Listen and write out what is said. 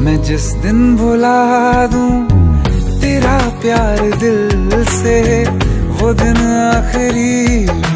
मैं जिस दिन भुला दूं तेरा प्यार दिल से, वो दिन आखिरी